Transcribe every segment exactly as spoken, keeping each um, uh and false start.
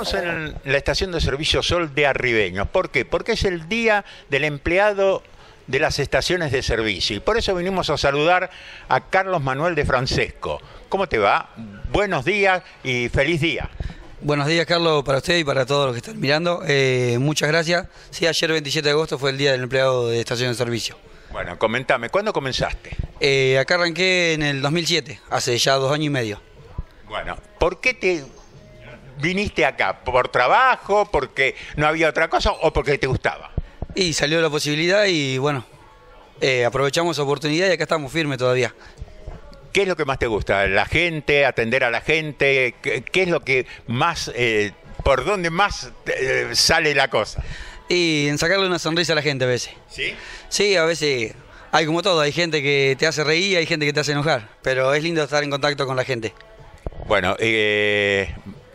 Estamos en la estación de servicio Sol de Arribeños. ¿Por qué? Porque es el día del empleado de las estaciones de servicio. Y por eso vinimos a saludar a Carlos Manuel de Francesco. ¿Cómo te va? Buenos días y feliz día. Buenos días, Carlos, para usted y para todos los que están mirando. Eh, muchas gracias. Sí, ayer veintisiete de agosto fue el día del empleado de estación de servicio. Bueno, comentame, ¿cuándo comenzaste? Eh, acá arranqué en el dos mil siete, hace ya dos años y medio. Bueno, ¿por qué te viniste acá? ¿Por trabajo? ¿Porque no había otra cosa o porque te gustaba? Y salió la posibilidad y bueno, eh, aprovechamos la oportunidad y acá estamos firmes todavía. ¿Qué es lo que más te gusta? ¿La gente? ¿Atender a la gente? ¿Qué, qué es lo que más, eh, por dónde más eh, sale la cosa? Y en sacarle una sonrisa a la gente a veces. ¿Sí? Sí, a veces hay como todo, hay gente que te hace reír y hay gente que te hace enojar, pero es lindo estar en contacto con la gente. Bueno, eh,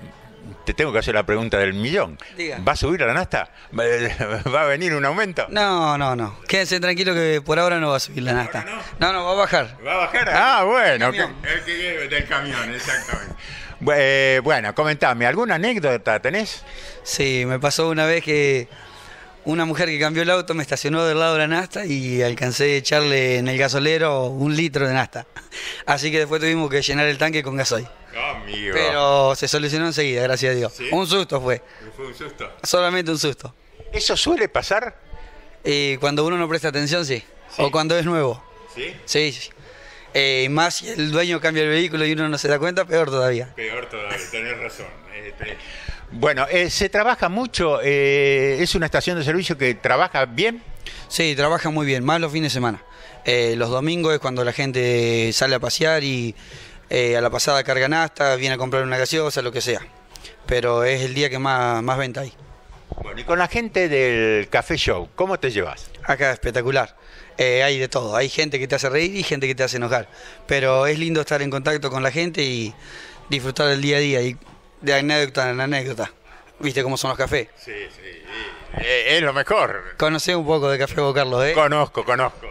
te tengo que hacer la pregunta del millón. Diga. ¿Va a subir a la nasta? ¿Va a venir un aumento? No, no, no. Quédense tranquilos que por ahora no va a subir la nafta. No? no, no, va a bajar. ¿Va a bajar? Ah, bueno. Camión. Que, el que, del camión, exactamente. Eh, bueno, comentame, ¿alguna anécdota tenés? Sí, me pasó una vez que una mujer que cambió el auto me estacionó del lado de la nafta y alcancé a echarle en el gasolero un litro de nafta. Así que después tuvimos que llenar el tanque con gasoil. Amigo. Pero se solucionó enseguida, gracias a Dios. ¿Sí? Un susto fue. Fue un susto. Solamente un susto. ¿Eso suele pasar? Y cuando uno no presta atención, sí. Sí. O cuando es nuevo. Sí. Sí, sí. Eh, más si el dueño cambia el vehículo y uno no se da cuenta, peor todavía. Peor todavía, tenés razón. Este, bueno, eh, se trabaja mucho, eh, es una estación de servicio que trabaja bien. Sí, trabaja muy bien, más los fines de semana. Eh, los domingos es cuando la gente sale a pasear y eh, a la pasada carga nafta, viene a comprar una gaseosa, lo que sea. Pero es el día que más, más venta hay. Bueno, y con la gente del Café Show, ¿cómo te llevas? Acá espectacular. Eh, hay de todo, hay gente que te hace reír y gente que te hace enojar. Pero es lindo estar en contacto con la gente y disfrutar del día a día y de anécdota en anécdota. ¿Viste cómo son los cafés? Sí, sí, eh, es lo mejor. Conocé un poco de Café Bo Carlos, ¿eh? Conozco, conozco.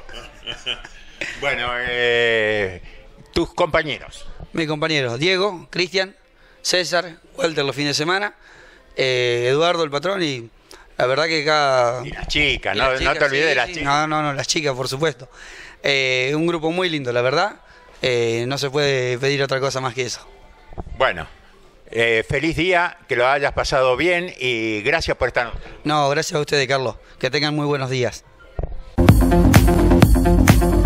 Bueno, eh, tus compañeros. Mis compañeros, Diego, Cristian, César, Walter los fines de semana, eh, Eduardo el patrón y la verdad que cada... Y las chicas, y no, las no chicas, te olvides sí, de las sí. chicas. No, no, no, las chicas, por supuesto. Eh, un grupo muy lindo, la verdad. Eh, no se puede pedir otra cosa más que eso. Bueno, eh, feliz día, que lo hayas pasado bien y gracias por esta nota. No, gracias a ustedes, Carlos. Que tengan muy buenos días.